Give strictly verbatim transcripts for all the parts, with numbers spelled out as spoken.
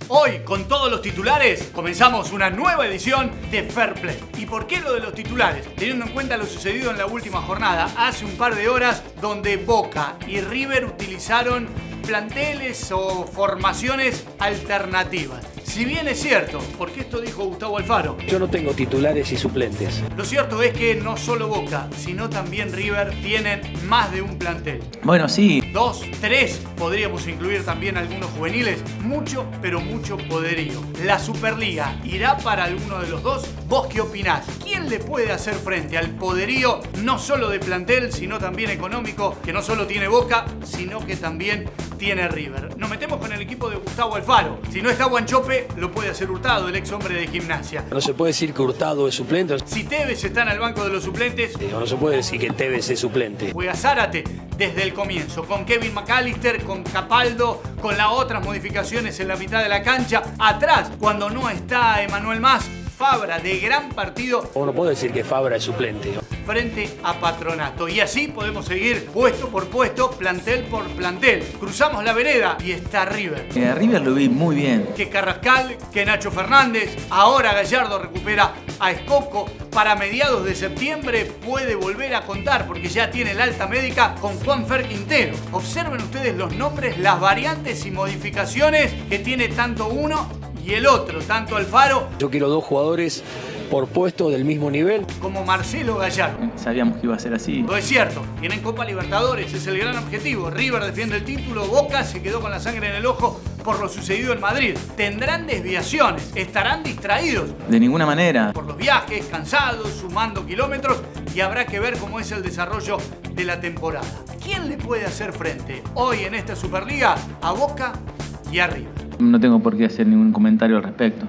Hoy, con todos los titulares, comenzamos una nueva edición de Fair Play. ¿Y por qué lo de los titulares? Teniendo en cuenta lo sucedido en la última jornada, hace un par de horas, donde Boca y River utilizaron planteles o formaciones alternativas. Si bien es cierto, porque esto dijo Gustavo Alfaro, yo no tengo titulares y suplentes. Lo cierto es que no solo Boca, sino también River tienen más de un plantel. Bueno, sí. Dos, tres, podríamos incluir también algunos juveniles. Mucho, pero mucho poderío. ¿La Superliga irá para alguno de los dos? ¿Vos qué opinás? ¿Quién le puede hacer frente al poderío, no solo de plantel, sino también económico, que no solo tiene Boca, sino que también tiene River? Nos metemos con el equipo de Gustavo Alfaro. Si no está Guanchope, lo puede hacer Hurtado, el ex hombre de Gimnasia. No se puede decir que Hurtado es suplente. Si Tevez está en el banco de los suplentes, no se puede decir que Tevez es suplente. Juega Zárate desde el comienzo, con Kevin McAllister, con Capaldo, con las otras modificaciones en la mitad de la cancha. Atrás, cuando no está Emanuel Mas, Fabra de gran partido. O no puedo decir que Fabra es suplente. Frente a Patronato. Y así podemos seguir puesto por puesto, plantel por plantel. Cruzamos la vereda y está River. Eh, River lo vi muy bien. Que Carrascal, que Nacho Fernández, ahora Gallardo recupera a Escoco. Para mediados de septiembre puede volver a contar porque ya tiene el alta médica con Juanfer Quintero. Observen ustedes los nombres, las variantes y modificaciones que tiene tanto uno y el otro, tanto Alfaro. Yo quiero dos jugadores por puesto del mismo nivel, como Marcelo Gallardo. Sabíamos que iba a ser así. Lo es cierto, tienen Copa Libertadores, es el gran objetivo. River defiende el título, Boca se quedó con la sangre en el ojo por lo sucedido en Madrid. Tendrán desviaciones, estarán distraídos. De ninguna manera. Por los viajes, cansados, sumando kilómetros, y habrá que ver cómo es el desarrollo de la temporada. ¿Quién le puede hacer frente hoy en esta Superliga a Boca y a River? No tengo por qué hacer ningún comentario al respecto.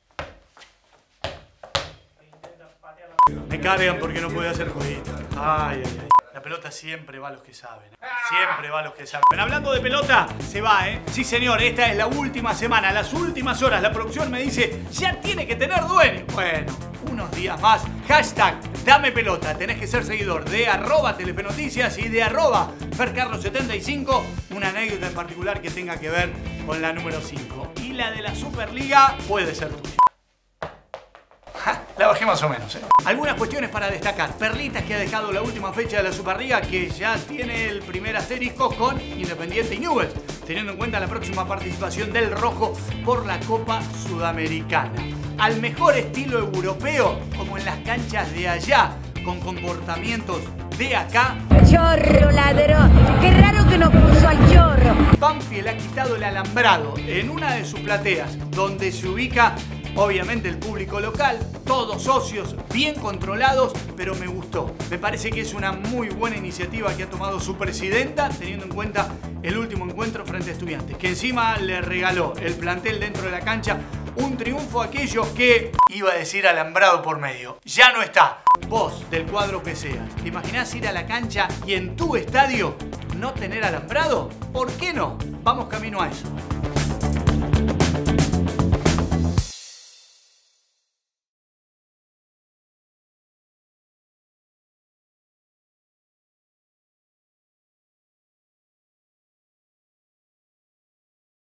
Me cargan porque no puede hacer jueguito. Ay, ay, ay. La pelota siempre va a los que saben. Siempre va a los que saben. Pero hablando de pelota, se va, ¿eh? Sí, señor, esta es la última semana, las últimas horas. La producción me dice, ya tiene que tener dueño. Bueno, unos días más. Hashtag, dame pelota. Tenés que ser seguidor de arroba Telefe Noticias y de arroba Fercarlos setenta y cinco. Una anécdota en particular que tenga que ver con la número cinco. Y la de la Superliga puede ser tuya. La bajé más o menos, ¿eh? Algunas cuestiones para destacar. Perlitas que ha dejado la última fecha de la Superliga, que ya tiene el primer asterisco con Independiente y Newell's, teniendo en cuenta la próxima participación del Rojo por la Copa Sudamericana. Al mejor estilo europeo, como en las canchas de allá, con comportamientos de acá. Chorro, ladrón. Qué raro que nos puso al chorro. Banfield ha quitado el alambrado en una de sus plateas, donde se ubica obviamente el público local, todos socios, bien controlados, pero me gustó. Me parece que es una muy buena iniciativa que ha tomado su presidenta, teniendo en cuenta el último encuentro frente a Estudiantes, que encima le regaló el plantel dentro de la cancha un triunfo a aquellos que, iba a decir alambrado por medio, ya no está. Vos, del cuadro que seas, ¿te imaginás ir a la cancha y en tu estadio no tener alambrado? ¿Por qué no? Vamos camino a eso.